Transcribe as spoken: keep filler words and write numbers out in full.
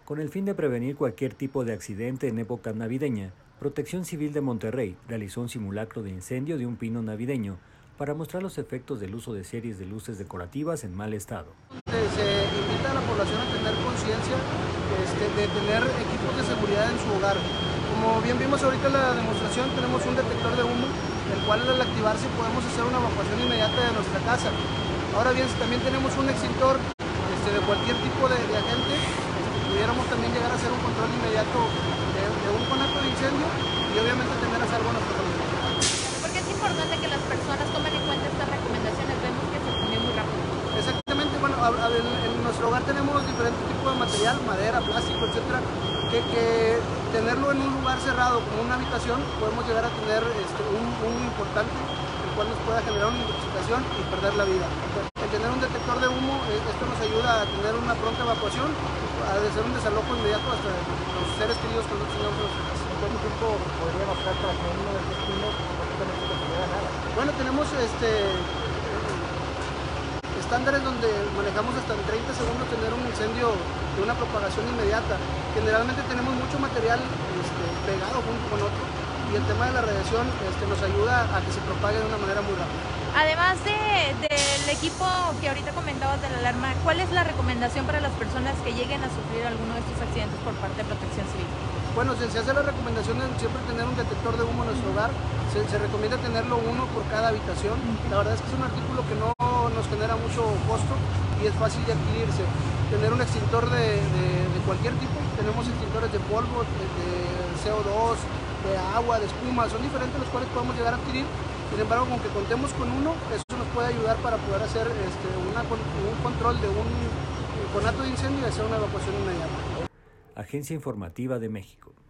Con el fin de prevenir cualquier tipo de accidente en época navideña, Protección Civil de Monterrey realizó un simulacro de incendio de un pino navideño para mostrar los efectos del uso de series de luces decorativas en mal estado. Se invita a la población a tener conciencia este, de tener equipos de seguridad en su hogar. Como bien vimos ahorita en la demostración, tenemos un detector de humo, el cual al activarse podemos hacer una evacuación inmediata de nuestra casa. Ahora bien, si también tenemos un extintor este, de cualquier tipo de, de agente, este, pudiéramos también llegar a hacer un control inmediato de, de un conato de incendio y obviamente tener a salvo a nuestra familia. Porque es importante que las personas tomen en cuenta estas recomendaciones, vemos que se pone muy rápido. Exactamente, bueno, a, a, en, en nuestro hogar tenemos diferentes tipos de material, madera, plástico, etcétera, que, que tenerlo en un lugar cerrado como una habitación podemos llegar a tener este, un humo importante, el cual nos pueda generar una intoxicación y perder la vida. El tener un detector de humo, eh, esto nos ayuda a tener una pronta evacuación, a hacer un desalojo inmediato hasta los seres queridos que nosotros tengamos en nuestra casa. ¿Cuánto tiempo podría bastar para que uno de estos pinos prácticamente no se vea nada? Bueno, tenemos este estándares donde manejamos hasta en treinta segundos tener un incendio de una propagación inmediata. Generalmente tenemos mucho material este, pegado junto con otro y el tema de la radiación este, nos ayuda a que se propague de una manera muy rápida. Además de, del equipo que ahorita comentabas de la alarma, ¿cuál es la recomendación para las personas que lleguen a sufrir alguno de estos accidentes por parte de Protección Civil? Bueno, se, se hace la recomendación de siempre tener un detector de humo en nuestro hogar. Se, se recomienda tenerlo uno por cada habitación. La verdad es que es un artículo que no nos genera mucho costo y es fácil de adquirirse. Tener un extintor de, de, de cualquier tipo. Tenemos extintores de polvo, de, de C O dos, de agua, de espuma. Son diferentes los cuales podemos llegar a adquirir. Sin embargo, con que contemos con uno, eso nos puede ayudar para poder hacer este, una, un control de un conato de incendio y hacer una evacuación inmediata. Agencia Informativa de México.